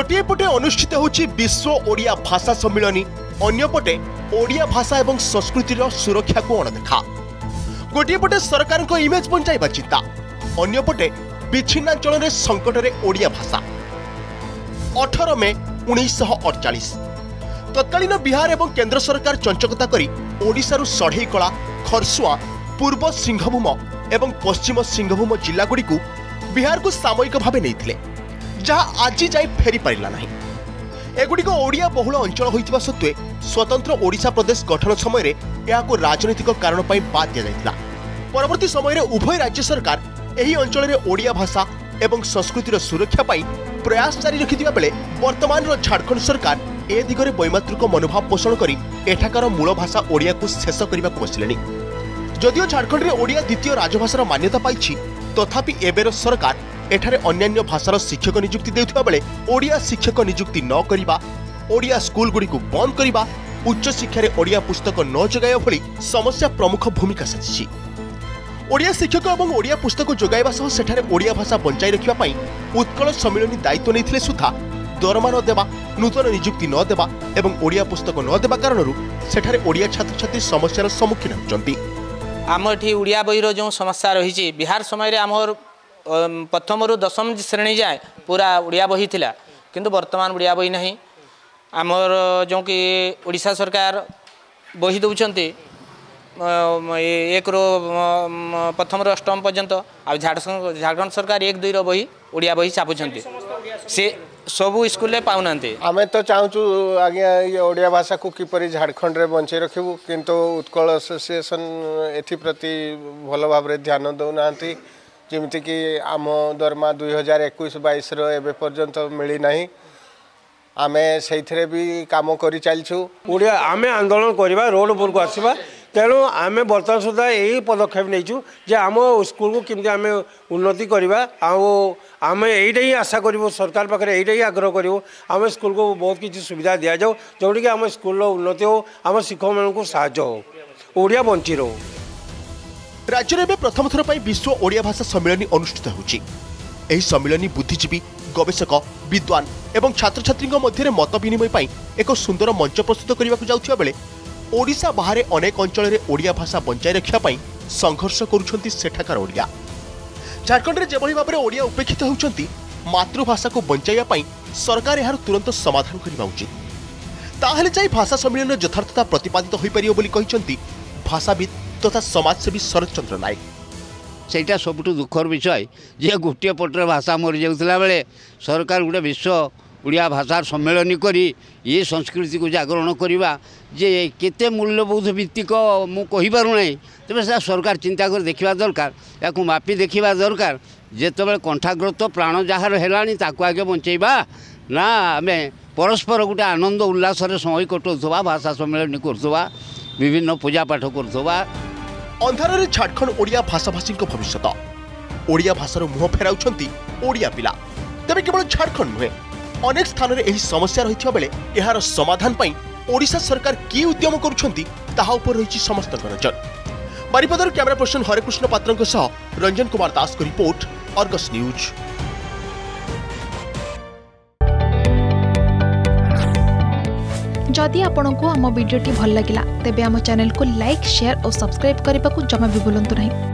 गोटे पटे अनुष्ठित होछि विश्व ओडिया भाषा सम्मेलन, अन्यपटे ओडिया भाषा एवं संस्कृतिर सुरक्षा को अणदेखा। गोटे पटे सरकार को इमेज बंचाइबा चिंता, अन्यपटे विच्छिन्नांचल में संकट में ओडिया भाषा। 18 मई 1948 तत्कालीन बिहार एवं केंद्र सरकार चंचकता करी ओडिशारू सढ़ईकला, खरसुआ, पूर्व सिंहभूम एवं पश्चिम सिंहभूम जिला गुड़ी को बिहार को सामयिक भाव नहीं, जहाँ आज जाए फेरी पारा ना। एगुड़िक ओडिया बहुल अंचल होइतिबा सत्वे स्वतंत्र ओडिशा प्रदेश गठन समय यह राजनीतिक कारण बाद दि जाइतिला। परवर्ती समय उभय राज्य सरकार यही अंचल में ओडिया भाषा एवं संस्कृतिर सुरक्षा पाई प्रयास जारी रखिथिबा बेले वर्तमान झारखंड सरकार ए दिगरे वैमात्रिक मनोभाव पोषण करी एठाकार मूल भाषा ओडिया को शेष करने को बसिलेनी। जदिओ झारखंड में ओडिया द्वितीय राजभाषार मान्यता पाई, तथापि एबेर सरकार एठारे अन्यान्य भाषार शिक्षक नियुक्ति देउथिबा बेले ओडिया शिक्षक नियुक्ति न करिबा, ओडिया स्कूल गुडी को बंद करिबा, उच्च शिक्षा रे ओडिया पुस्तक न जगाइबा भली समस्या प्रमुख भूमिका साजिछि। ओडिया शिक्षक एवं ओडिया पुस्तक जगाइबा सह सेठारे ओडिया भाषा बंचाई रखिबा पई उत्कल सम्मेलन दायित्व नैथिले सुधा दरमा न देबा, नूतन नियुक्ति न देबा एवं ओडिया पुस्तक न देबा कारणरू सेठारे ओडिया छात्र छात्री समस्यार सम्मुखीन होचंती। आमठी ओडिया बहिर जो समस्या रही बिहार समय आमर प्रथम रु दशम श्रेणी जाए पूरा ओडिया बही थिला, किंतु वर्तमान ओडिया बही नहीं। आमर जो कि ओडिशा सरकार बही दौरान एक रो प्रथम रु अष्टम पर्यंत आ झारखंड सरकार 1 2 रो बही ओडिया बही छापुछंती, से सबू स्कूल पाऊना। आमे तो चाहूँ आज्ञा ये ओडिया भाषा को किपरि झारखंड रे बंचाई रखिबू, किंतु उत्कल एसोसिएशन एप्रति भल भाव ध्यान दौना। जमीती कि आम दरमा 2021-22 एवं पर्यंत मिली ना, आम से भी कम कर चलु। ओडिया आम आंदोलन करवा, रोड उपरक को आसवा, तेणु आम बर्तमान सुधा यही पदक्षेप नहीं जे आम स्कूल को केमती आम उन्नति करवा। आम यहीटा ही आशा करूँ, सरकार पाखे यहीटा ही आग्रह करूँ, आम स्कूल को बहुत किसी सुविधा दि जाऊ जोटी कि आम स्कूल उन्नति हो, आम शिक्षक मान साहय हो, ओडिया बंची रो। राज्य में प्रथम थर पर विश्व ओडिया भाषा सम्मेलन अनुष्ठित होछि। एही सम्मेलन बुद्धिजीवी, गवेषक, विद्वान एवं छात्र छात्री मध्य मत विनिमय पाई एक सुंदर मंच प्रस्तुत करने को जाउथिबा बेले ओडिशा बाहर अनेक अंचल में ओडिया भाषा बंचाई रखिया पाई संघर्ष करुछंती सेठाकार ओडिया। झारखंड में जेभली भाव में ओडिया उपेक्षित होउछंती, मातृभाषा को बंचाइया पाई सरकार यार तुरंत समाधान करबा उचित। ताहेले जाई भाषा सम्मेलन यथार्थता प्रतिपादित होई परियो बोली कहिसंती भाषाविद तथा समाजसेवी शरद चंद्र नायक। सेटा सबुठ दुखर विषय जे गोटे पटर भाषा मरी जाउतला बेले सरकार गोटे विश्व ओडिया भाषा सम्मेलन करी ये संस्कृति को जागरण करवा जे केते मूल्यबोध भित्तिक मु कहि पारु नै, तबे सरकार चिंता कर देखिबा दरकार, याकु मापी देखिबा दरकार। जेतबेले कंठाग्रत प्राण जहार हेलानी ताकु आगे बंचैबा ना, आमे परस्पर गोटे आनंद उल्लास रे समय कटौथबा, भाषा सम्मेलन करथबा, विभिन्न पूजा पाठ करथबा। अंधार में झारखंड ओडिया भाषाभाषी भविष्य, ओडिया भाषार मुह फेराउछंती ओडिया पिला। तेबे केवल झारखंड नुहे, अनेक स्थान में यही समस्या रही बेले यार समाधान पाई ओडिशा सरकार कि उद्यम करुछंती ताहा उपर रही समस्त नजर। बारिपदार कैमरा पर्सन हरेकृष्ण पात्र सह रंजन कुमार दास को रिपोर्ट, अर्गस न्यूज। जदि आपंक आम भिडी भल लगा तेब आम चैनल को लाइक, शेयर और सब्सक्राइब करने को जमा भी भूलु नहीं।